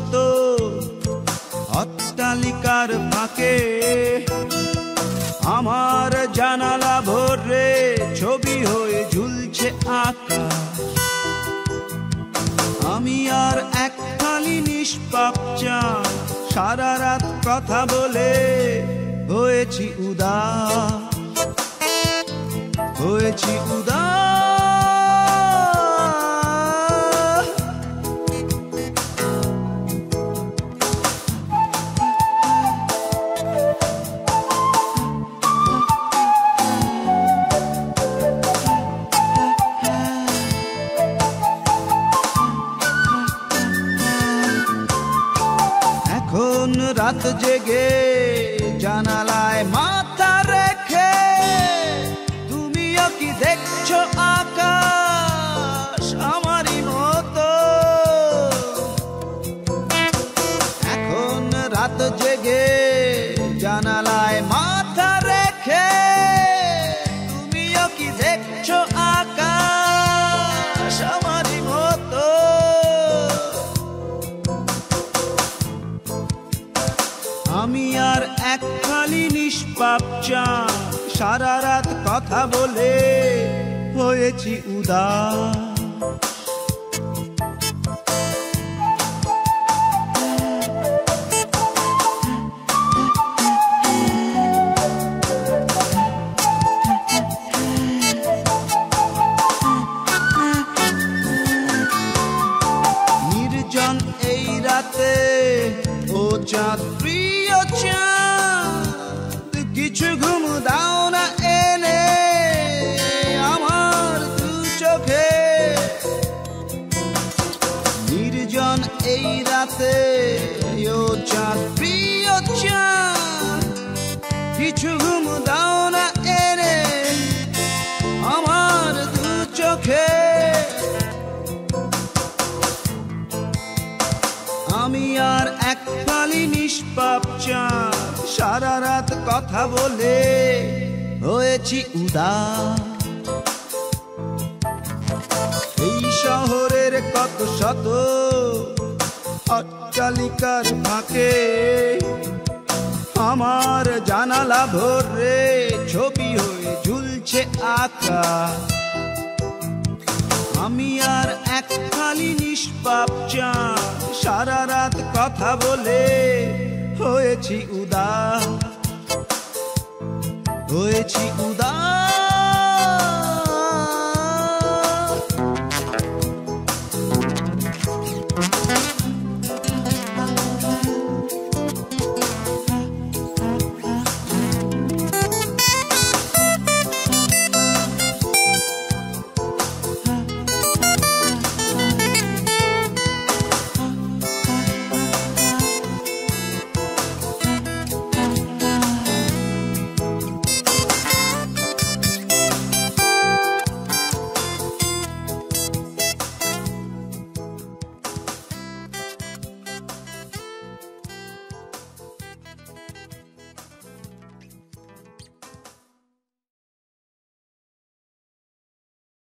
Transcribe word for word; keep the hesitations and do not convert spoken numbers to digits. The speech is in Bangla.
শত অট্টালিকার ফাঁকে আমার জানালা ভরে ছবি হয়ে ঝুলছে আকাশ। আমি আর এক খালি নিষ্পাপ চাঁদ, সারা রাত কথা বলে হয়েছি উদাস, হয়েছি উদাস। এখন রাত জেগে জানালায় মাথা রেখে তুমিও কি দেখছো আকাশ আমারই মতো? এখন রাত জেগে জানালায় মাথা রেখে তুমিও কি দেখছো আকাশ আমারই মতো? আমি আর এক খালি নিষ্পাপ চাঁদ, সারা রাত কথা বলে হয়েছি উদাস। নির্জন এই রাতে ও চাঁদ প্রিয় চাঁদ, কিছু ঘুম দাও না এনে আমার দু চোখে। নির্জন এই রাতে ও চাঁদ প্রিয় চাঁদ, কিছু ঘুম দাও না এনে আমার দু চোখে। আমি আর এক খালি নিষ্পাপ চাঁদ, সারা রাত কথা বলে হয়েছি উদাস। এই শহরের কত শত অট্টালিকার ফাঁকে আমার জানালা ভরে ছবি হয়ে ঝুলছে আকাশ। আমি আর এক খালি নিষ্পাপ চাঁদ, সারা রাত কথা বলে হয়েছি উদাস, হয়েছি উদাস।